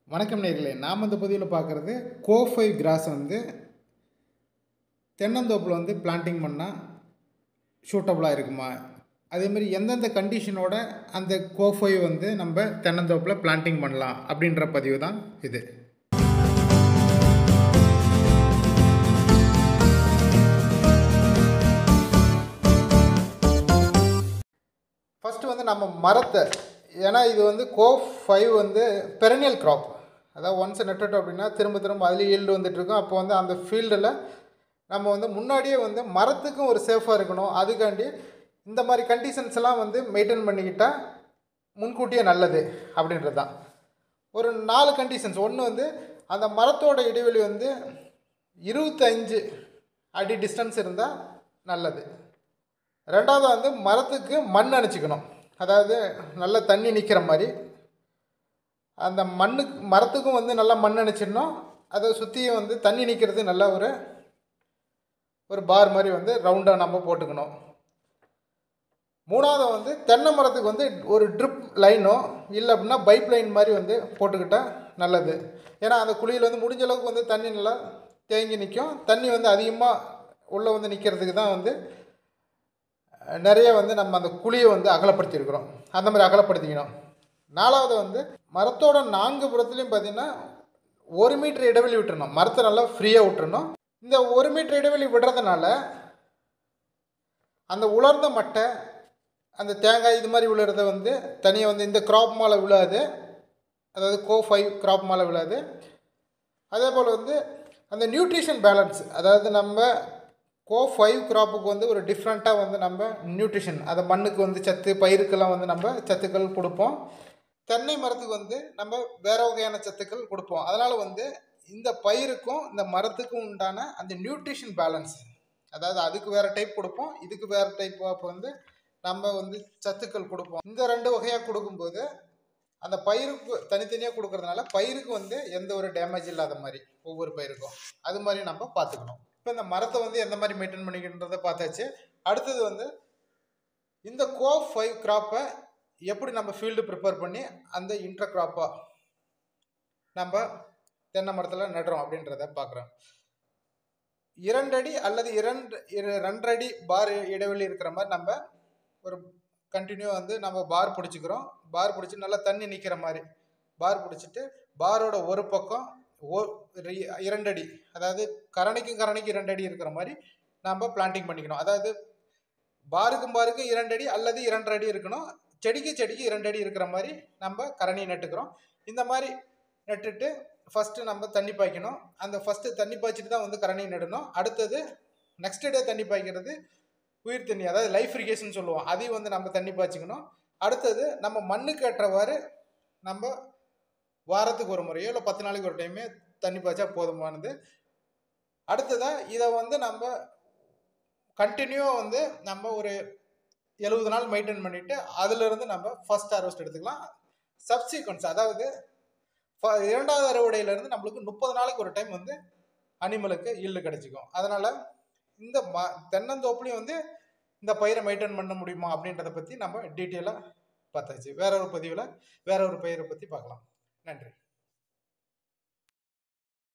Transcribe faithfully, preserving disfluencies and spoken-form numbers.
வணக்கம் நேயர்களே, நாம் இந்த பதிவில் பார்க்குறது கோஃபை கிராஸ் வந்து தென்னந்தோப்பில் வந்து பிளான்டிங் பண்ணால் சூட்டபுளாக இருக்குமா, அதேமாதிரி எந்தெந்த கண்டிஷனோட அந்த கோஃபை வந்து நம்ம தென்னந்தோப்பில் பிளான்டிங் பண்ணலாம் அப்படின்ற பதிவு தான் இது. ஃபஸ்ட்டு வந்து நம்ம மரத்தை, ஏன்னா இது வந்து கோஃப் ஃபைவ் வந்து பெரனியல் க்ராப், அதாவது ஒன்ஸ் நட்டுட்டோம் அப்படின்னா திரும்ப திரும்ப அதுலேயே ஈல்டு வந்துட்டுருக்கோம். அப்போ வந்து அந்த ஃபீல்டில் நம்ம வந்து முன்னாடியே வந்து மரத்துக்கும் ஒரு சேஃபாக இருக்கணும். அதுக்காண்டி இந்த மாதிரி கண்டிஷன்ஸ் எல்லாம் வந்து மெயின்டைன் பண்ணிக்கிட்டால் முன்கூட்டியே நல்லது அப்படின்றது தான். ஒரு நாலு கண்டிஷன்ஸ். ஒன்று வந்து அந்த மரத்தோட இடைவெளி வந்து இருபத்தஞ்சு அடி டிஸ்டன்ஸ் இருந்தால் நல்லது. ரெண்டாவது வந்து மரத்துக்கு மண் அணைச்சிக்கணும், அதாவது நல்லா தண்ணி நிற்கிற மாதிரி அந்த மண்ணுக்கு மரத்துக்கும் வந்து நல்லா மண் அணைச்சிடணும். அதை சுற்றியும் வந்து தண்ணி நிற்கிறது நல்லா ஒரு ஒரு பார் மாதிரி வந்து ரவுண்டாக நம்ம போட்டுக்கணும். மூணாவது வந்து தென்னை மரத்துக்கு வந்து ஒரு ட்ரிப் லைனோ இல்லை அப்படின்னா பைப் லைன் மாதிரி வந்து போட்டுக்கிட்டால் நல்லது. ஏன்னா அந்த குழியில் வந்து முடிஞ்ச அளவுக்கு வந்து தண்ணி நல்லா தேங்கி நிற்கும். தண்ணி வந்து அதிகமாக உள்ளே வந்து நிற்கிறதுக்கு தான் வந்து நிறைய வந்து நம்ம அந்த குழியை வந்து அகலப்படுத்தியிருக்கிறோம். அந்த மாதிரி அகலப்படுத்திக்கணும். நாலாவது வந்து மரத்தோட நான்கு புறத்துலையும் பார்த்திங்கன்னா ஒரு மீட்டர் இடைவெளி விட்டுறணும். மரத்தை நல்லா ஃப்ரீயாக விட்டுறணும். இந்த ஒரு மீட்டர் இடைவெளி விடுறதுனால அந்த உலர்ந்த மட்டை, அந்த தேங்காய் இது மாதிரி விழுறத வந்து தனியாக வந்து இந்த கிராப் மேலே விழாது, அதாவது கோ ஃபைவ் கிராப் மேலே விழாது. அதே போல் வந்து அந்த நியூட்ரிஷன் பேலன்ஸ், அதாவது நம்ம கோ ஃபைவ் கிராப்புக்கு வந்து ஒரு டிஃப்ரெண்ட்டாக வந்து நம்ம நியூட்ரிஷன், அதை மண்ணுக்கு வந்து சத்து, பயிருக்கெல்லாம் வந்து நம்ம சத்துக்கள் கொடுப்போம். தென்னை மரத்துக்கு வந்து நம்ம வேறு வகையான சத்துக்கள் கொடுப்போம். அதனால் வந்து இந்த பயிருக்கும் இந்த மரத்துக்கும் உண்டான அந்த நியூட்ரிஷன் பேலன்ஸ், அதாவது அதுக்கு வேறு டைப் கொடுப்போம், இதுக்கு வேறு டைப் ஆஃப் வந்து நம்ம வந்து சத்துக்கள் கொடுப்போம். இந்த ரெண்டு வகையாக கொடுக்கும்போது அந்த பயிருக்கு தனித்தனியாக கொடுக்கறதுனால பயிருக்கு வந்து எந்த ஒரு டேமேஜ் இல்லாத மாதிரி ஒவ்வொரு பயிருக்கும் அது மாதிரி நம்ம பார்த்துக்கணும். இப்போ இந்த மரத்தை வந்து எந்த மாதிரி மெயின்டைன் பண்ணிக்கின்றதை பார்த்தாச்சு. அடுத்தது வந்து இந்த கோ ஃபைவ் கிராப்பை எப்படி நம்ம ஃபீல்டு ப்ரிப்பேர் பண்ணி அந்த இன்டர் கிராப்பாக நம்ம தென்னை மரத்தில் நடுறோம் அப்படின்றத பார்க்குறோம். இரண்டு அடி அல்லது இரண்டு ரெண்டரை அடி பார் இடைவெளி இருக்கிற மாதிரி நம்ம ஒரு கண்டினியூ வந்து நம்ம பார் பிடிச்சிக்கிறோம். பார் பிடிச்சி நல்லா தண்ணி நிற்கிற மாதிரி பார் பிடிச்சிட்டு பாரோட ஒரு பக்கம் ஓ இரண்டு அடி, அதாவது கரணைக்கும் கரணைக்கும் இரண்டு அடி இருக்கிற மாதிரி நம்ம பிளான்டிங் பண்ணிக்கணும். அதாவது பாருக்கும் பாருக்கும் இரண்டு அடி அல்லது இரண்டரை அடி இருக்கணும். செடிக்கு செடிக்கு இரண்டு அடி இருக்கிற மாதிரி நம்ம கரணி நட்டுக்கிறோம். இந்த மாதிரி நட்டுட்டு ஃபஸ்ட்டு நம்ம தண்ணி பாய்க்கணும். அந்த ஃபஸ்ட்டு தண்ணி பாய்ச்சிட்டு தான் வந்து கரணி நடணும். அடுத்தது நெக்ஸ்ட் டே தண்ணி பாய்க்கிறது உயிர் தண்ணி, அதாவது லைஃப் இரிகேஷன் சொல்லுவோம், அதையும் வந்து நம்ம தண்ணி பாய்ச்சிக்கணும். அடுத்தது நம்ம மண்ணுக்கு ஏற்றவாறு நம்ம வாரத்துக்கு ஒரு முறையோ இல்லை பத்து நாளைக்கு ஒரு டைமே தண்ணி பாய்ச்சா போதுமானது. அடுத்ததாக இதை வந்து நம்ம கண்டினியூவாக வந்து நம்ம ஒரு எழுபது நாள் மெயின்டைன் பண்ணிவிட்டு அதிலிருந்து நம்ம ஃபர்ஸ்ட் ஹார்வெஸ்ட் எடுத்துக்கலாம். சப்சீக்வன்ஸ், அதாவது இரண்டாவது அறுவடையிலேருந்து நம்மளுக்கு முப்பது நாளைக்கு ஒரு டைம் வந்து அனிமலுக்கு ஈல்டு கிடைச்சிக்கும். அதனால் இந்த ம தென்னந்தோப்புலையும் வந்து இந்த பயிரை மெயின்டைன் பண்ண முடியுமா அப்படின்றத பற்றி நம்ம டீட்டெயிலாக பார்த்தாச்சு. வேற ஒரு பதிவில் வேற ஒரு பயிரை பற்றி பார்க்கலாம். நன்றி.